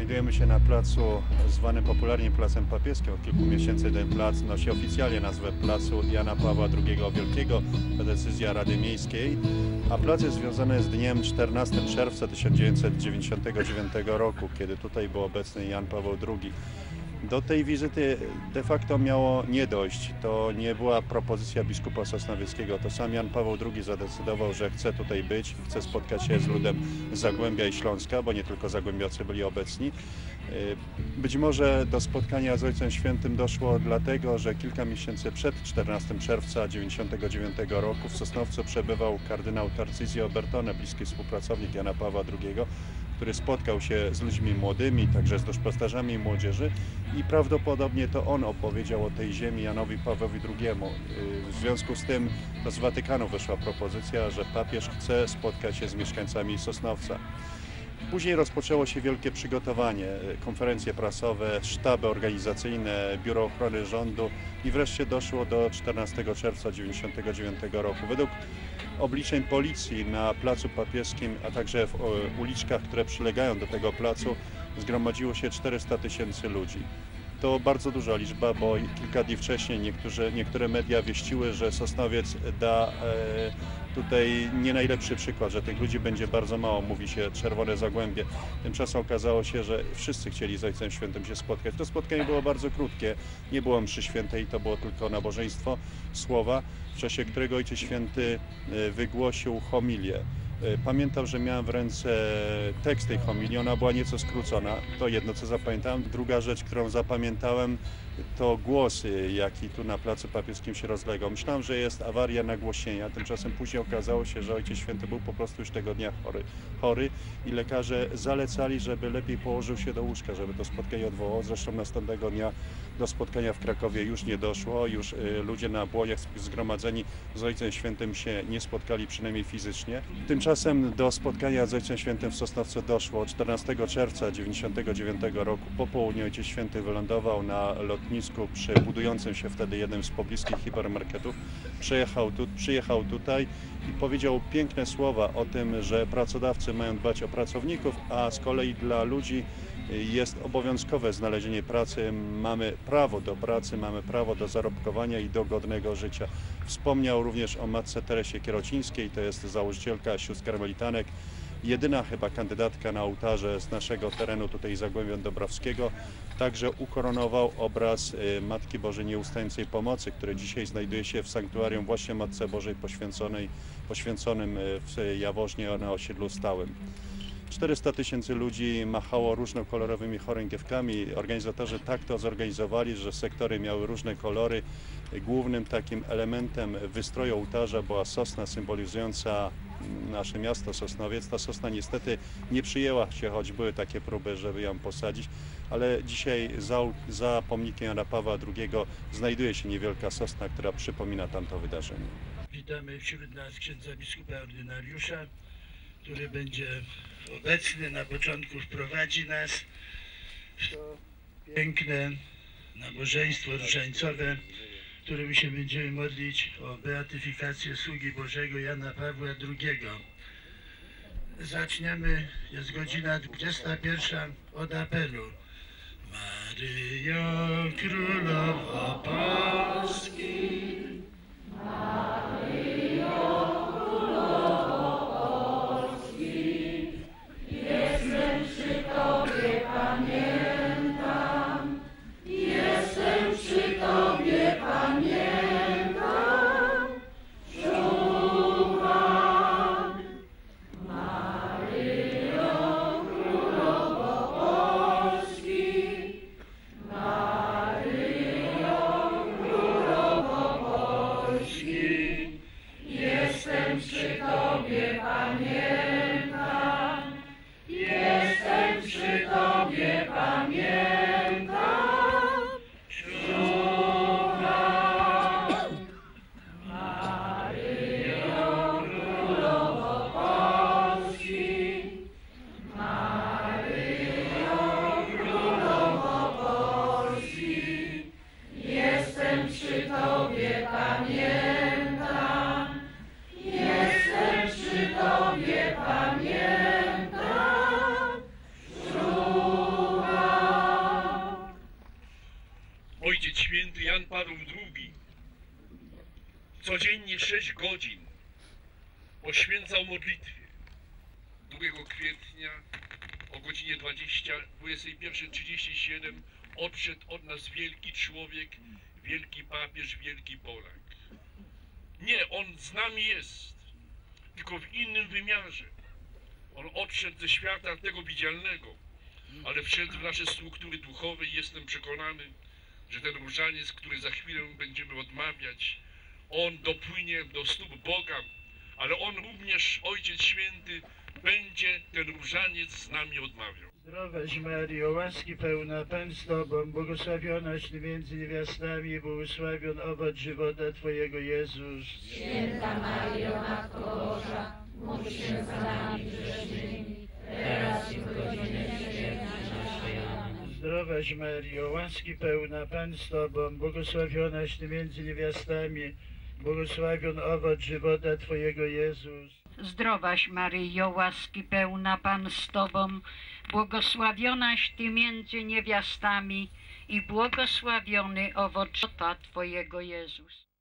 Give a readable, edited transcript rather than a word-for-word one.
Znajdujemy się na placu zwanym popularnie Placem Papieskim. Od kilku miesięcy ten plac nosi oficjalnie nazwę Placu Jana Pawła II Wielkiego. To decyzja Rady Miejskiej, a plac jest związany z dniem 14 czerwca 1999 roku, kiedy tutaj był obecny Jan Paweł II. Do tej wizyty de facto miało nie dojść. To nie była propozycja biskupa sosnowieckiego. To sam Jan Paweł II zadecydował, że chce tutaj być, chce spotkać się z ludem Zagłębia i Śląska, bo nie tylko zagłębiacy byli obecni. Być może do spotkania z Ojcem Świętym doszło dlatego, że kilka miesięcy przed 14 czerwca 1999 roku w Sosnowcu przebywał kardynał Tarcisio Bertone, bliski współpracownik Jana Pawła II, który spotkał się z ludźmi młodymi, także z duszpasterzami młodzieży i prawdopodobnie to on opowiedział o tej ziemi Janowi Pawłowi II. W związku z tym z Watykanu wyszła propozycja, że papież chce spotkać się z mieszkańcami Sosnowca. Później rozpoczęło się wielkie przygotowanie, konferencje prasowe, sztaby organizacyjne, Biuro Ochrony Rządu i wreszcie doszło do 14 czerwca 1999 roku. Według obliczeń policji na Placu Papieskim, a także w uliczkach, które przylegają do tego placu, zgromadziło się 400 000 ludzi. To bardzo duża liczba, bo kilka dni wcześniej niektóre media wieściły, że Sosnowiec da tutaj nie najlepszy przykład, że tych ludzi będzie bardzo mało, mówi się Czerwone Zagłębie. Tymczasem okazało się, że wszyscy chcieli z Ojcem Świętym się spotkać. To spotkanie było bardzo krótkie, nie było mszy świętej, to było tylko nabożeństwo, słowa, w czasie którego Ojciec Święty wygłosił homilię. Pamiętam, że miałem w ręce tekst tej homilii, ona była nieco skrócona, to jedno co zapamiętałem. Druga rzecz, którą zapamiętałem, to głos, jaki tu na Placu Papieskim się rozlegał. Myślałem, że jest awaria nagłośnienia, tymczasem później okazało się, że Ojciec Święty był po prostu już tego dnia chory i lekarze zalecali, żeby lepiej położył się do łóżka, żeby to spotkanie odwołał. Zresztą następnego dnia do spotkania w Krakowie już nie doszło, już ludzie na Błoniach zgromadzeni z Ojcem Świętym się nie spotkali, przynajmniej fizycznie. Tymczasem do spotkania z Ojcem Świętym w Sosnowcu doszło 14 czerwca 1999 roku. Po południu Ojciec Święty wylądował na lotnisku przy budującym się wtedy jednym z pobliskich hipermarketów. Przyjechał tutaj i powiedział piękne słowa o tym, że pracodawcy mają dbać o pracowników, a z kolei dla ludzi jest obowiązkowe znalezienie pracy. Mamy prawo do pracy, mamy prawo do zarobkowania i do godnego życia. Wspomniał również o matce Teresie Kierocińskiej, to jest założycielka sióstr karmelitanek, jedyna chyba kandydatka na ołtarze z naszego terenu, tutaj Zagłębia Dąbrowskiego. Także ukoronował obraz Matki Bożej Nieustającej Pomocy, który dzisiaj znajduje się w sanktuarium właśnie Matce Bożej poświęconym w Jaworznie na osiedlu stałym. 400 000 ludzi machało różnokolorowymi chorągiewkami. Organizatorzy tak to zorganizowali, że sektory miały różne kolory. Głównym takim elementem wystroju ołtarza była sosna symbolizująca nasze miasto Sosnowiec. Ta sosna niestety nie przyjęła się, choć były takie próby, żeby ją posadzić, ale dzisiaj za pomnikiem Jana Pawła II znajduje się niewielka sosna, która przypomina tamto wydarzenie. Witamy wśród nas księdza biskupa ordynariusza, który będzie obecny na początku, wprowadzi nas w to piękne nabożeństwo różańcowe, w którym się będziemy modlić o beatyfikację sługi Bożego Jana Pawła II. Zaczniemy, jest godzina 21 od apelu. Maryjo, Królowo Polski, Tobie pamiętam, codziennie 6 godzin poświęcał modlitwie. 2 kwietnia o godzinie 21:37 odszedł od nas wielki człowiek, wielki papież, wielki Polak. Nie, on z nami jest, tylko w innym wymiarze. On odszedł ze świata tego widzialnego, ale wszedł w nasze struktury duchowe i jestem przekonany, że ten różaniec, który za chwilę będziemy odmawiać, on dopłynie do stóp Boga, ale on również, Ojciec Święty, będzie ten różaniec z nami odmawiał. Zdrowaś Maryjo, łaski pełna, Pan z Tobą, błogosławionaś Ty między niewiastami i błogosławion owoc żywota Twojego Jezus. Święta Maryjo, Matko Boża, módl się za nami grzesznymi, teraz i w godzinę śmierci naszej. Amen. Zdrowaś Maryjo, łaski pełna, Pan z Tobą, błogosławionaś Ty między niewiastami, błogosławion owoc żywota Twojego Jezus. Zdrowaś Maryjo, łaski pełna, Pan z Tobą, błogosławionaś Ty między niewiastami i błogosławiony owoc żywota Twojego Jezus.